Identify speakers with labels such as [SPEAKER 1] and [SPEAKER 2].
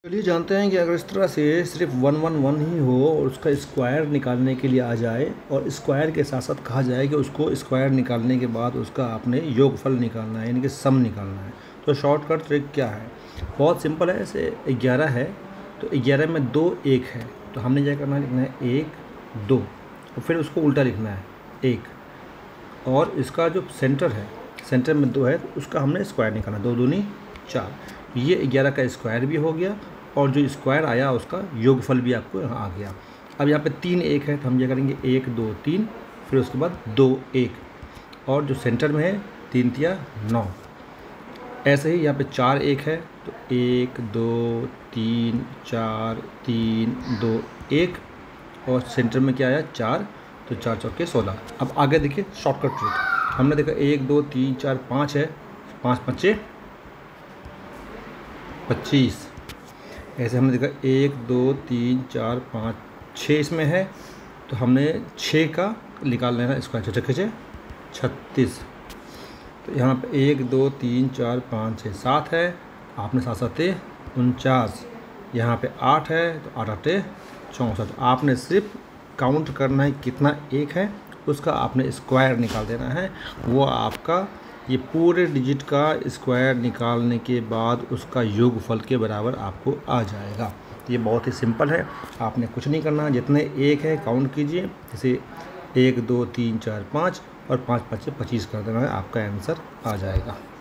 [SPEAKER 1] चलिए जानते हैं कि अगर इस तरह से सिर्फ 111 ही हो और उसका स्क्वायर निकालने के लिए आ जाए और स्क्वायर के साथ साथ कहा जाए कि उसको स्क्वायर निकालने के बाद उसका आपने योगफल निकालना है, यानी कि सम निकालना है। तो शॉर्टकट ट्रिक क्या है? बहुत सिंपल है। ऐसे 11 है तो 11 में 2 1 है, तो हमने क्या करना है, लिखना है 1 2 और फिर उसको उल्टा लिखना है 1, और इसका जो सेंटर है, सेंटर में 2 है तो उसका हमने स्क्वायर निकालना, 2 दूनी 4। ये 11 का स्क्वायर भी हो गया और जो स्क्वायर आया उसका योगफल भी आपको यहाँ आ गया। अब यहाँ पे 3 1 है तो हम ये करेंगे 1 2 3, फिर उसके बाद 2 1 और जो सेंटर में है 3 तिया 9। ऐसे ही यहाँ पे 4 1 है तो 1 2 3 4 3 2 1 और सेंटर में क्या आया 4, तो 4 चौके 16। अब आगे देखिए शॉर्टकट ट्रिक। हमने देखा 1 2 3 4 5 है, 5 5 25। ऐसे हमने देखा 1 2 3 4 5 6 इसमें है तो हमने 6 का निकाल लेना स्क्वायर, 6 6 36। तो यहाँ पे 1 2 3 4 5 6 7 है, आपने 7 7 49। यहाँ पे 8 है तो 8 8 64। आपने सिर्फ काउंट करना है कितना एक है, उसका आपने स्क्वायर निकाल देना है। वो आपका ये पूरे डिजिट का स्क्वायर निकालने के बाद उसका योगफल के बराबर आपको आ जाएगा। ये बहुत ही सिंपल है, आपने कुछ नहीं करना। जितने एक है काउंट कीजिए, जैसे 1 2 3 4 5 और 5 5 25 कर देना है, आपका आंसर आ जाएगा।